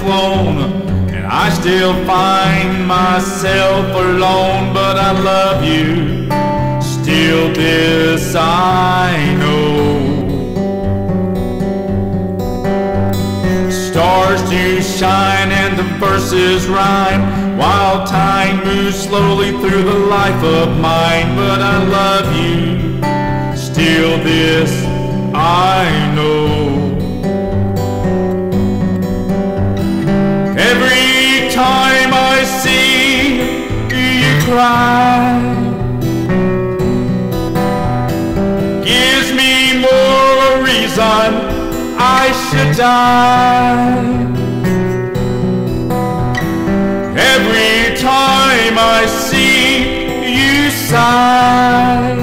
flown, and I still find myself alone. But I love you, still this I know. Stars do shine and the verses rhyme, while time moves slowly through the life of mine. But I love you, still this I know. Every time I see you cry, gives me more reason I should die. Every time I see you sigh,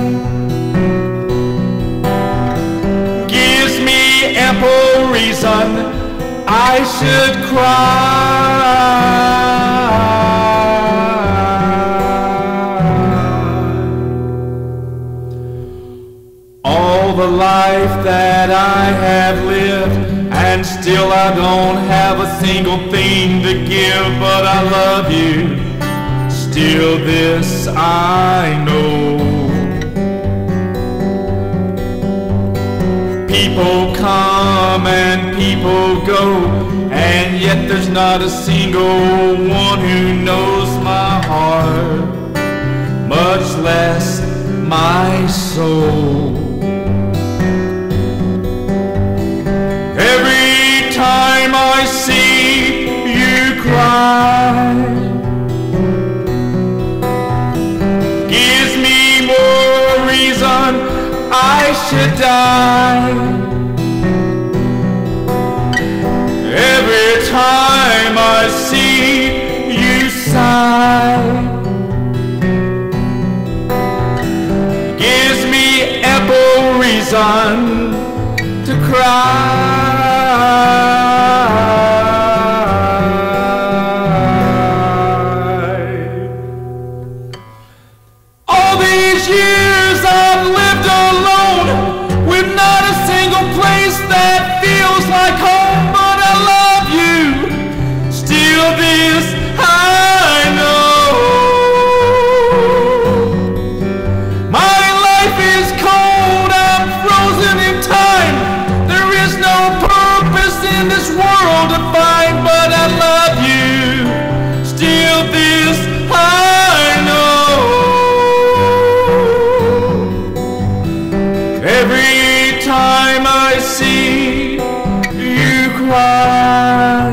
gives me ample reason I should cry. All the life that I have lived, and still I don't have a single thing to give. But I love you, still this I know. People come and people go, and yet there's not a single one who knows my heart, much less my soul. Every time I see you cry, gives me more reason I should die. Every time I see you sigh, gives me ample reason to cry. All these years I've lived alone, with not a single place that feels like home. But I love you, still this I know. My life is cold, I'm frozen in time. There is no purpose in this world to find. But I love you, still this I know. Every time I see you cry,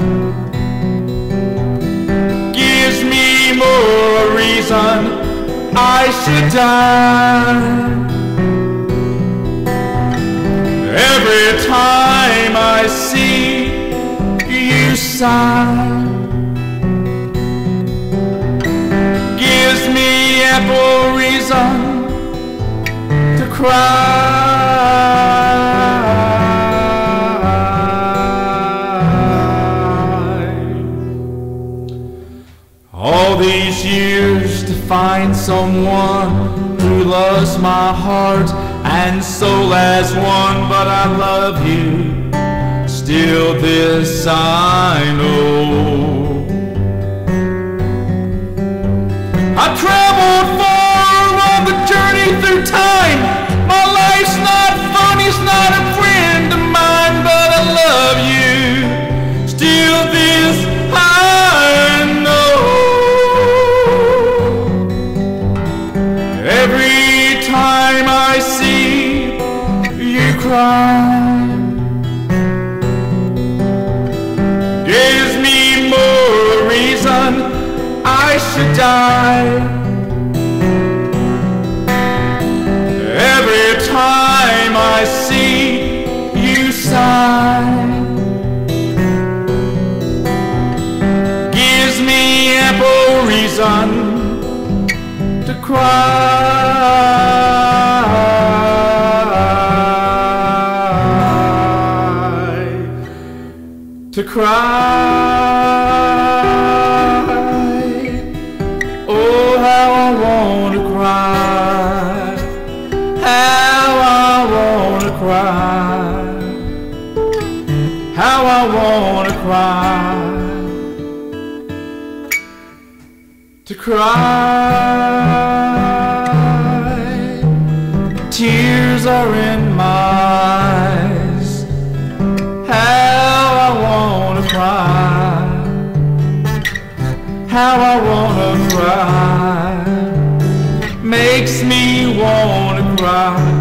gives me more reason I should die. Every time I see you sigh, gives me ample reason to cry. All these years to find someone who loves my heart and soul as one. But I love you, still this I know. I traveled far on the journey through time. My life's not fun, it's not a friend of mine. But I love you, still this I know. Every time I see you cry, gives me more reason I should die. Every time I see you sigh, gives me ample reason to cry. To cry. Oh, how I want to cry. How I want to cry. How I want to cry. cry. Tears are in my eyes. How I wanna cry. How I wanna cry. Makes me wanna cry.